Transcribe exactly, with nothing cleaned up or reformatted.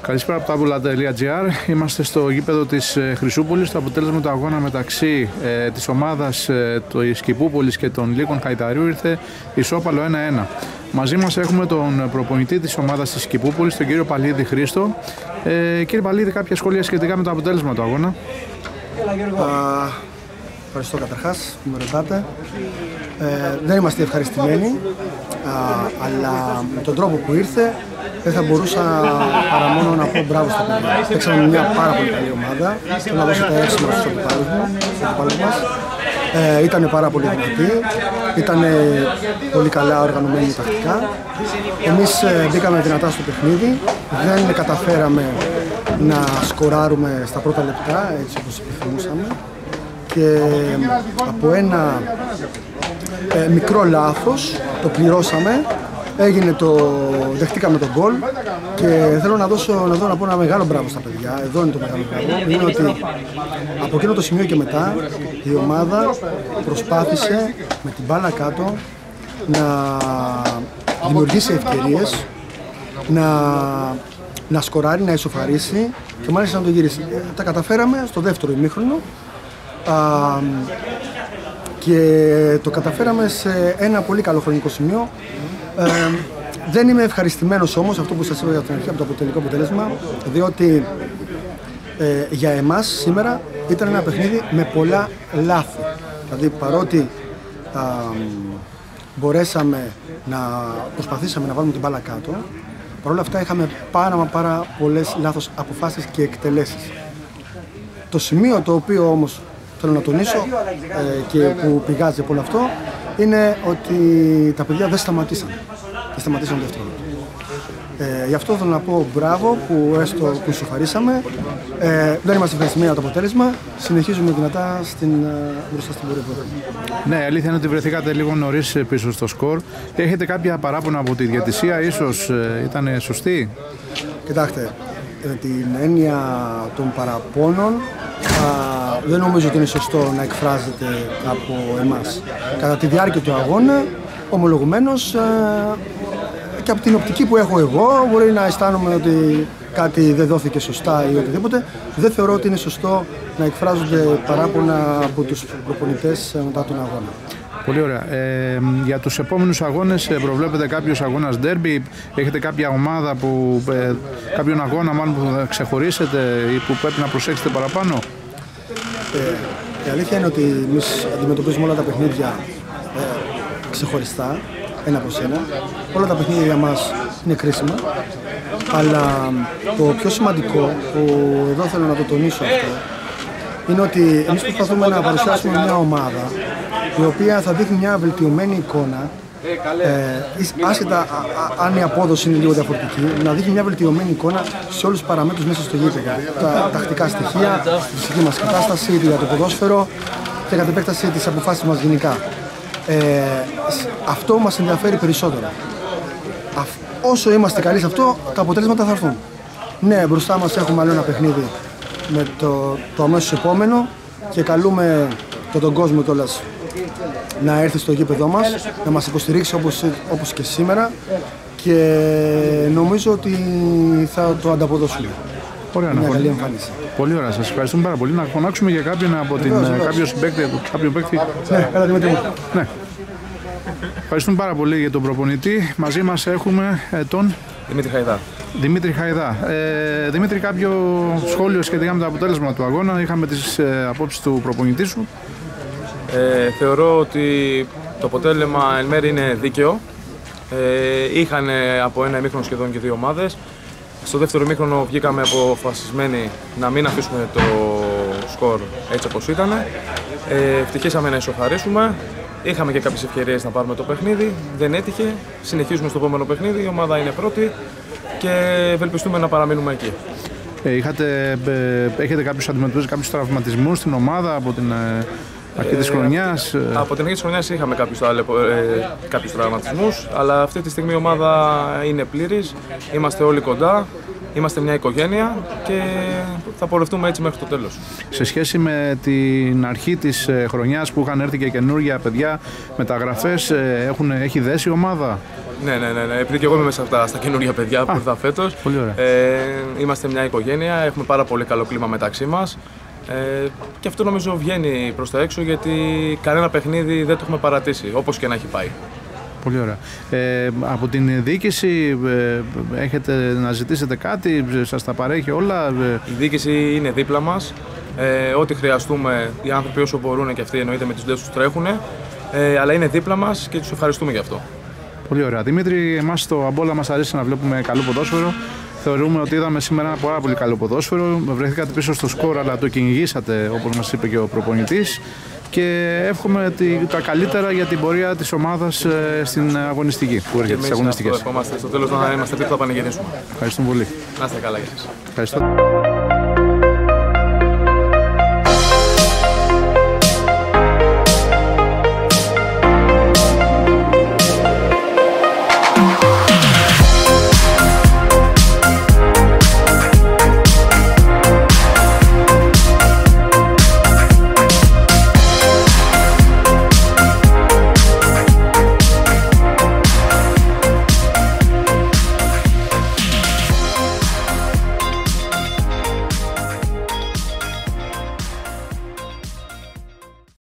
Καλησπέρα από τάβουλα τελεία τζι άρ. Είμαστε στο γήπεδο της Χρυσούπολης. Το αποτέλεσμα του αγώνα μεταξύ ε, της ομάδας ε, της Κηπούπολης και των Λύκων Χαϊταριού ήρθε ισόπαλο ένα ένα. Μαζί μας έχουμε τον προπονητή της ομάδας της Κηπούπολης, τον κύριο Παλίδη Χρήστο. Ε, κύριε Παλίδη, κάποια σχόλια σχετικά με το αποτέλεσμα του αγώνα? Α, ευχαριστώ καταρχάς που με ρωτάτε. Ε, δεν είμαστε ευχαριστημένοι, α, αλλά με τον τρόπο που ήρθε δεν θα μπορούσα παρά μόνο να πω μπράβο στα παιδιά. Παίξαμε μια πάρα πολύ καλή ομάδα. Θέλω να δώσω τα έξιμα στους αντιπάλους μας. Ε, ήτανε πάρα πολύ δυνατοί, ήτανε πολύ καλά οργανωμένοι τακτικά. Εμείς ε, μπήκαμε δυνατά στο παιχνίδι, δεν καταφέραμε να σκοράρουμε στα πρώτα λεπτά έτσι όπως επιθυμούσαμε και από ένα ε, μικρό λάθος το πληρώσαμε. Έγινε το, δεχτήκαμε τον γκολ και θέλω να δώσω, να δω να πω ένα μεγάλο μπράβο στα παιδιά. Εδώ είναι το μεγάλο μπράβο. Είναι ότι από εκείνο το σημείο και μετά η ομάδα προσπάθησε με την μπάλα κάτω να δημιουργήσει ευκαιρίες, να, να σκοράρει, να ισοφαρίσει και μάλιστα να το γυρίσει. Τα καταφέραμε στο δεύτερο ημίχρονο α, και το καταφέραμε σε ένα πολύ καλό χρονικό σημείο. Ε, δεν είμαι ευχαριστημένος όμως, αυτό που σας είπα για την αρχή, από το τελικό αποτέλεσμα, διότι ε, για εμάς σήμερα ήταν ένα παιχνίδι με πολλά λάθη. Δηλαδή παρότι α, μπορέσαμε να προσπαθήσαμε να βάλουμε την μπάλα κάτω, παρόλα αυτά είχαμε πάρα μα πάρα πολλές λάθος αποφάσεις και εκτελέσεις. Το σημείο το οποίο όμως θέλω να τονίσω ε, και που πηγάζει από όλο αυτό είναι ότι τα παιδιά δεν σταματήσαν. Δεν σταματήσαν το δεύτερο. Ε, γι' αυτό θέλω να πω μπράβο που έστω που ισοφαρίσαμε. Ε, δεν είμαστε ευχαριστημένοι από το αποτέλεσμα. Συνεχίζουμε δυνατά στην, μπροστά στην πορεία. Ναι, η αλήθεια είναι ότι βρεθήκατε λίγο νωρίς πίσω στο σκορ. Έχετε κάποια παράπονα από τη διαιτησία, ίσως ε, ήταν σωστή? Κοιτάξτε, με την έννοια των παραπώνων, α, δεν νομίζω ότι είναι σωστό να εκφράζεται από εμάς. Κατά τη διάρκεια του αγώνα, ομολογουμένως, α, και από την οπτική που έχω εγώ, μπορεί να αισθάνομαι ότι κάτι δεν δόθηκε σωστά ή οτιδήποτε. Δεν θεωρώ ότι είναι σωστό να εκφράζονται παράπονα από τους προπονητές μετά τον αγώνα. Πολύ ωραία. Ε, για τους επόμενους αγώνες προβλέπετε κάποιος αγώνας ντέρμπι? Έχετε κάποια ομάδα που, ε, κάποιον αγώνα μάλλον που θα ξεχωρίσετε ή που πρέπει να προσέξετε παραπάνω? Ε, η αλήθεια είναι ότι εμείς αντιμετωπίζουμε όλα τα παιχνίδια ε, ξεχωριστά, ένα προς ένα. Όλα τα παιχνίδια για μας είναι κρίσιμα, αλλά το πιο σημαντικό που εδώ θέλω να το τονίσω αυτό είναι ότι εμείς προσπαθούμε να παρουσιάσουμε μια ομάδα η οποία θα δείχνει μια βελτιωμένη εικόνα, ε, άσχετα α, α, αν η απόδοση είναι λίγο διαφορετική, να δείχνει μια βελτιωμένη εικόνα σε όλους τους παραμέτρους μέσα στο γήπεδο. Τα τακτικά στοιχεία, τη φυσική μας κατάσταση, για το ποδόσφαιρο και κατ' επέκταση τις αποφάσεις μας γενικά. Ε, αυτό μας ενδιαφέρει περισσότερο. Α, όσο είμαστε καλοί σε αυτό, τα αποτέλεσματα θα έρθουν. Ναι, μπροστά μας έχουμε άλλο ένα παιχνίδι με το, το αμέσως επόμενο και καλούμε και τον κόσμο κιόλας να έρθει στο γήπεδό μας, να μας υποστηρίξει όπως, όπως και σήμερα και νομίζω ότι θα το ανταποδώσουμε. Ωραία, μια καλή εμφάνιση. Πολύ ωραία, σας ευχαριστούμε πάρα πολύ. Να φωνάξουμε για κάποιον από την, κάποιο συμπαίκτη, κάποιο παίκτη. Ναι, έλα Δημήτρη μου. Ναι. Ευχαριστούμε πάρα πολύ για τον προπονητή. Μαζί μας έχουμε ε, τον Δημήτρη Χαϊδά. Δημήτρη Χαϊδά. Ε, Δημήτρη, κάποιο σχόλιο σχετικά με το αποτέλεσμα του αγώνα? Είχαμε τις ε, απόψεις του προπονητή σου. Ε, θεωρώ ότι το αποτέλεσμα εν μέρει είναι δίκαιο. Ε, είχαν από ένα ημίχρονο σχεδόν και δύο ομάδες. Στο δεύτερο ημίχρονο βγήκαμε αποφασισμένοι να μην αφήσουμε το σκορ έτσι όπως ήταν. Ε, ευτυχήσαμε να ισοφαρίσουμε. Είχαμε και κάποιες ευκαιρίες να πάρουμε το παιχνίδι. Δεν έτυχε. Συνεχίζουμε στο επόμενο παιχνίδι. Η ομάδα είναι πρώτη και ευελπιστούμε να παραμείνουμε εκεί. Ε, είχατε, ε, έχετε κάποιους αντιμετωπίσει κάποιους τραυματισμούς στην ομάδα από την ε, αρχή της χρονιάς? Ε, από την αρχή της χρονιάς είχαμε κάποιους, ε, κάποιους τραυματισμούς, αλλά αυτή τη στιγμή η ομάδα είναι πλήρης. Είμαστε όλοι κοντά. είμαστε μια οικογένεια και θα πορευτούμε έτσι μέχρι το τέλος. Σε σχέση με την αρχή της χρονιάς που είχαν έρθει και καινούργια παιδιά, μεταγραφές, έχουν, έχει δέσει η ομάδα? Ναι, ναι, ναι, ναι. Επειδή και εγώ είμαι μέσα στα, στα καινούργια παιδιά που ήρθα φέτος. Πολύ ωραία. Ε, είμαστε μια οικογένεια, έχουμε πάρα πολύ καλό κλίμα μεταξύ μας. Ε, και αυτό νομίζω βγαίνει προς τα έξω, γιατί κανένα παιχνίδι δεν το έχουμε παρατήσει, όπως και να έχει πάει. Πολύ ωραία. Ε, από την διοίκηση ε, έχετε να ζητήσετε κάτι, σας τα παρέχει όλα? Η διοίκηση είναι δίπλα μας. Ε, ό,τι χρειαστούμε, οι άνθρωποι όσο μπορούν, και αυτοί εννοείται με τις δουλειές τους τρέχουν, ε, αλλά είναι δίπλα μας και τους ευχαριστούμε γι' αυτό. Πολύ ωραία. Δημήτρη, εμάς στο Αμπόλα μας αρέσει να βλέπουμε καλό ποδόσφαιρο. Θεωρούμε ότι είδαμε σήμερα ένα πάρα πολύ καλό ποδόσφαιρο. Βρεθήκατε πίσω στο σκορ, αλλά το κυνηγήσατε, όπως μας είπε και ο προπονητής. Και εύχομαι τα καλύτερα για την πορεία της ομάδας στην αγωνιστική που έρχεται, στις αγωνιστικές. Ευχόμαστε στο τέλος να είμαστε δίπλα, θα πανηγυρίσουμε. Ευχαριστούμε πολύ. Να είστε καλά για σας. Ευχαριστώ.